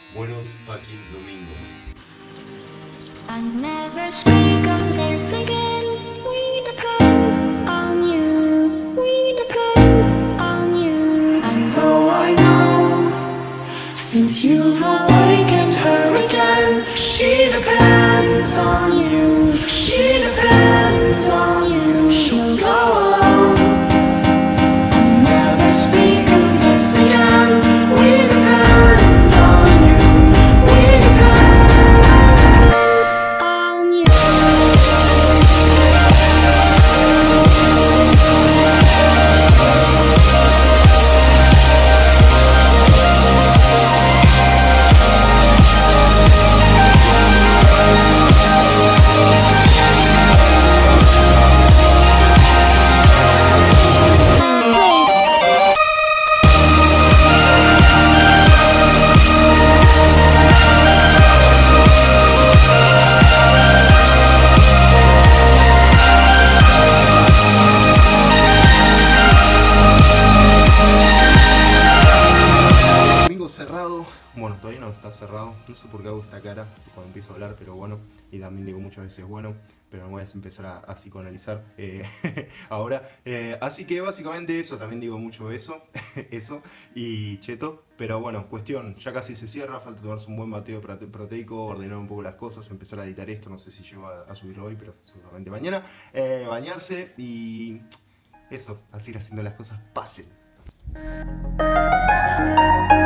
Buenos fucking domingos. I never speak of this again. We depend on you. We depend on you. And though I know, since you've awakened her again, she depends on you. She depends on you. She'll go alone. I never speak of this again. We depend on you. We depend on you. Domingo cerrado. Bueno, todavía no está cerrado. No sé por qué hago esta cara cuando empiezo a hablar, pero bueno. Y también digo muchas veces bueno. Pero no voy a empezar a psicoanalizar ahora. Así que básicamente eso, también digo mucho eso. Eso. Y cheto. Pero bueno, cuestión, ya casi se cierra. Falta tomarse un buen bateo proteico, ordenar un poco las cosas, empezar a editar esto. No sé si llego a subirlo hoy, pero seguramente mañana. Bañarse y eso, a seguir haciendo las cosas pasen.